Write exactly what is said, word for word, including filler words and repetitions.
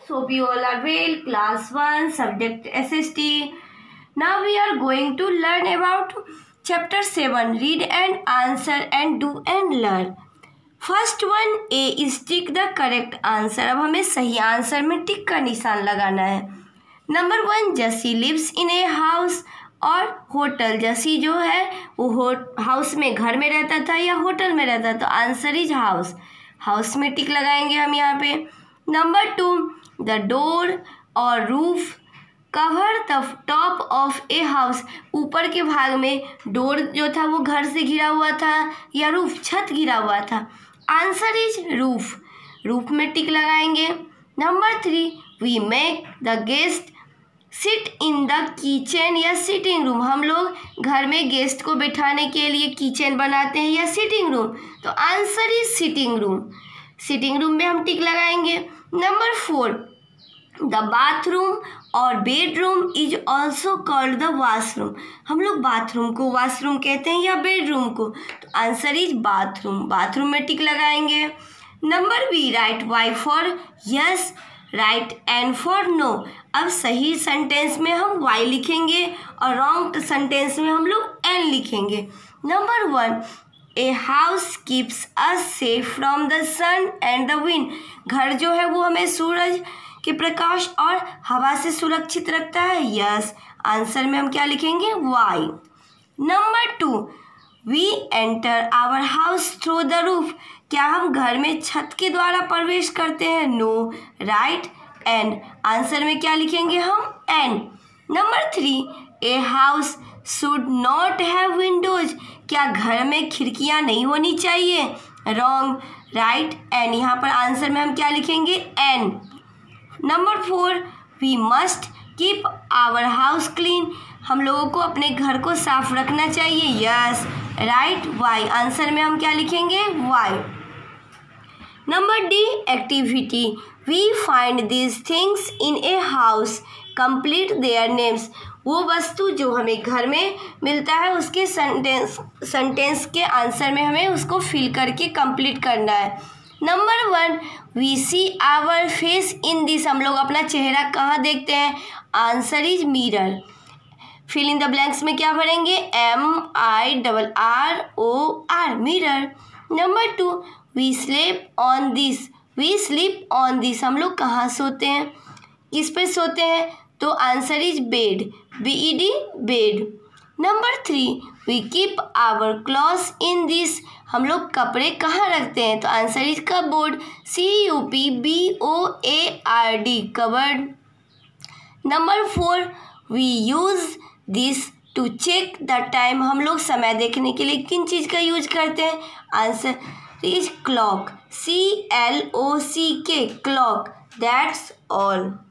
Hope you all are well. Class one, subject S S T. Now we are going to learn about chapter seven. Read and answer and do and learn. First one A is tick the correct answer. अब हमें सही answer में टिक का निशान लगाना है. Number one, Jassi lives in a house or hotel. Jassi जो है वो हाउस में घर में रहता था या होटल में रहता, तो आंसर इज हाउस. हाउस में टिक लगाएंगे हम यहाँ पे. Number two, the door or roof cover the top of a house. ऊपर के भाग में डोर जो था वो घर से घिरा हुआ था या रूफ छत घिरा हुआ था. Answer is roof. रूफ में टिक लगाएंगे. Number three, we make the guest sit in the kitchen या सिटिंग रूम. हम लोग घर में गेस्ट को बैठाने के लिए किचन बनाते हैं या सिटिंग रूम, तो answer is sitting room. Sitting room में हम टिक लगाएंगे. Number four, the bathroom or bedroom is also called the washroom. हम लोग बाथरूम को वॉशरूम कहते हैं या बेडरूम को, तो आंसर इज बाथरूम. बाथरूम में टिक लगाएंगे. Number B, write Y for yes, write N for no. अब सही सेंटेंस में हम वाई लिखेंगे और रॉन्ग सेंटेंस में हम लोग एन लिखेंगे. Number one, a house keeps us safe from the sun and the wind. घर जो है वो हमें सूरज के प्रकाश और हवा से सुरक्षित रखता है. यस. आंसर में हम क्या लिखेंगे? Y. Number two, we enter our house through the roof. क्या हम घर में छत के द्वारा प्रवेश करते हैं? नो. राइट. एंड. आंसर में क्या लिखेंगे हम? N. Number three, a house should not have windows. क्या घर में खिड़कियां नहीं होनी चाहिए? रॉन्ग. राइट. एन. यहाँ पर आंसर में हम क्या लिखेंगे? N. Number four, we must keep our house clean. हम लोगों को अपने घर को साफ रखना चाहिए. यस. राइट. वाई. आंसर में हम क्या लिखेंगे? Y. Number D, activity. We find these things in a house, complete their names. वो वस्तु जो हमें घर में मिलता है उसके सेंटेंस सेंटेंस के आंसर में हमें उसको फिल करके कंप्लीट करना है. Number one, we see our face in this. हम लोग अपना चेहरा कहाँ देखते हैं? Answer is mirror. Fill in the blanks में क्या भरेंगे? M I double R O R, mirror. Number two, we sleep on this. We sleep on this. हम लोग कहाँ सोते हैं? किस पे सोते हैं? तो answer is bed. B E D, bed. Number three, we keep our clothes in this. हम लोग कपड़े कहाँ रखते हैं? तो answer is cupboard. C U P B O A R D, cupboard. Number four, we use this to check the time. हम लोग समय देखने के लिए किन चीज़ का यूज करते हैं? Answer is clock. C L O C K, clock. That's all.